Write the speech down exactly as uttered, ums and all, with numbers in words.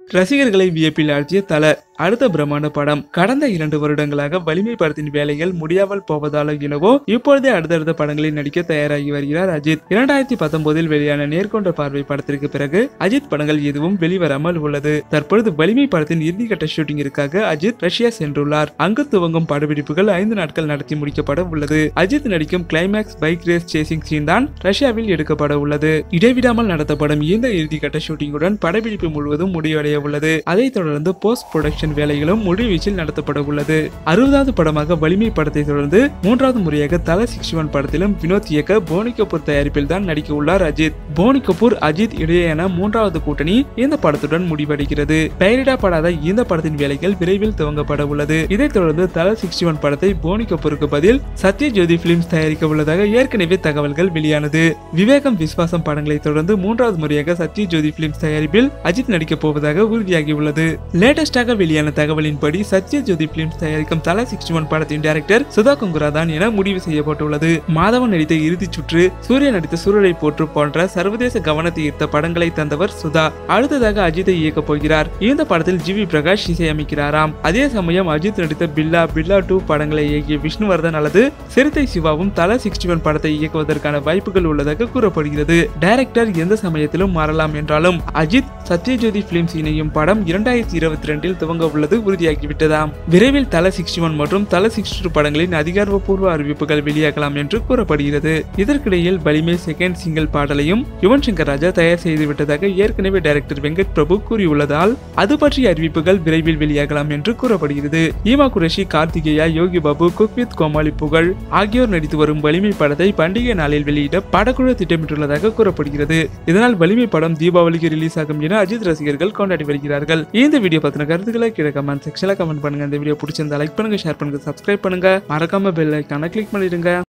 ரசிகர்களை வியப்பில் ஆழ்த்திய தல அடுத்த பிரம்மாண்ட படம். கடந்த இரண்டு வருடங்களாக வலிமை படத்தின் வேலைகள் முடியாமல் போவதால எனவோ இப்பொழுதே அடுத்தடுத்த படங்களில் நடிக்க தயாராகி வருகிறார் அஜித். இரண்டாயிரத்தி பத்தொன்பதில் வெளியான நேர்கொண்ட பார்வை படத்திற்கு பிறகு அஜித் படங்கள் எதுவும் வெளிவராமல் உள்ளது. தற்பொழுது வலிமை படத்தின் இறுதிக்கட்ட ஷூட்டிங்கிற்காக அஜித் ரஷ்யா சென்றுள்ளார். அங்கு துவங்கும் படப்பிடிப்புகள் ஐந்து நாட்கள் நடத்தி முடிக்கப்பட உள்ளது. அஜித் நடிக்கும் climax bike race chasing scene தான் ரஷ்யாவில் எடுக்கப்பட உள்ளது. இடைவிடாமல் நடத்தப்படும் இந்த இறுதிக்கட்ட ஷூட்டிங்குடன் படப்பிடிப்பு முழுவதும் முடிவடைய உள்ளது. அதைத் தொடர்ந்து போஸ்ட் புரொடக்ஷன் வேலைகளும் முழுவீச்சில் நடத்தப்பட உள்ளது. அறுபதாவது படமாக வலிமை படத்தை தொடர்ந்து மூன்றாவது முறையாக தல அறுபத்தி ஒன்று படத்திலும் வினோத் இயக்க போனி கபூர் தயாரிப்பில் தான் நடிக்க உள்ளார் அஜித். போனி கபூர் அஜித் இடையேயான மூன்றாவது கூட்டணி இந்த படத்துடன் முடிவடைகிறது. பெயரிடப்படாத இந்த படத்தின் வேலைகள் விரைவில் துவங்கப்பட உள்ளது. இதைத் தொடர்ந்து தல அறுபத்தி ஒன்று படத்தை போனி கபூருக்கு பதில் சத்யஜோதி பிலிம்ஸ் தயாரிக்க உள்ளதாக ஏற்கனவே தகவல்கள் வெளியானது. விவேகம் விஸ்வாசம் படங்களை தொடர்ந்து மூன்றாவது முறையாக சத்யஜோதி பிலிம்ஸ் தயாரிப்பில் அஜித் நடிக்கப் போவதாக உறுதியாகியுள்ளது. லேட்டஸ்டாக வெளியான தகவலின்படி சத்யஜோதி பிலிம்ஸ் தயாரிக்கும் தல அறுபத்தி ஒன்று படத்தின் டைரக்டர் சுதா கொங்கரா தான் என முடிவு செய்யப்பட்டுள்ளது. மாதவன் நடித்த இறுதிச் சுற்று, சூர்யா நடித்த சூரரை போற்று போன்ற சர்வதேச கவனத்தை ஈர்த்த படங்களை தந்தவர் சுதா. அடுத்ததாக அஜித்தை இயக்கப் போகிறார். இந்த படத்தில் ஜி வி பிரகாஷ் இசையமைக்கிறாராம். அதே சமயம் அஜித் நடித்த பில்லா பில்லா டூ படங்களை இயக்கிய விஷ்ணுவர்தன் அல்லது சிறுத்தை சிவாவும் தல அறுபத்தி ஒன்று படத்தை இயக்குவதற்கான வாய்ப்புகள் உள்ளதாக கூறப்படுகிறது. டைரக்டர் எந்த சமயத்திலும் மாறலாம் என்றாலும் அஜித் சத்யஜோதி பிலிம்ஸ் இணையும் படம் இரண்டாயிரத்தி இருபத்தி ரெண்டில் துவங்க உள்ளது உறுதியாகிவிட்டதாம். விரைவில் தல அறுபத்தி ஒன்று மற்றும் தல அறுபத்தி இரண்டு படங்களின் அதிகாரப்பூர்வ அறிவிப்புகள் வெளியாகலாம் என்று கூறப்படுகிறது. இதற்கிடையில் வலிமை செகண்ட் சிங்கிள் பாடலையும் யுவன் சங்கர் ராஜா தயார் செய்து விட்டதாக ஏற்கனவே டைரக்டர் வெங்கட் பிரபு கூறியுள்ளதால் அது பற்றிய அறிவிப்புகள் விரைவில் வெளியாகலாம் என்று கூறப்படுகிறது. ஈமா குரேஷி, கார்த்திகேயா, யோகி பாபு, குக் வித் கோமாளி புகழ் ஆகியோர் நடித்து வரும் வலிமை படத்தை பண்டிகை நாளில் வெளியிட படக்குழு திட்டமிட்டுள்ளதாக கூறப்படுகிறது. இதனால் வலிமை படம் தீபாவளிக்கு ரிலீஸ் ஆகும் என அஜித் ரசிகர்கள் கொண்டாடி வருகிறார்கள். இந்த வீடியோ பத்தின கருத்துக்களை கீழே கமெண்ட் செக்ஷன்ல கமெண்ட் பண்ணுங்க. இந்த வீடியோ பிடிச்சிருந்தா லைக் பண்ணுங்க, ஷேர் பண்ணுங்க, சப்ஸ்கிரைப் பண்ணுங்க, மறக்காம பெல் ஐகானை கிளிக் பண்ணிடுங்க.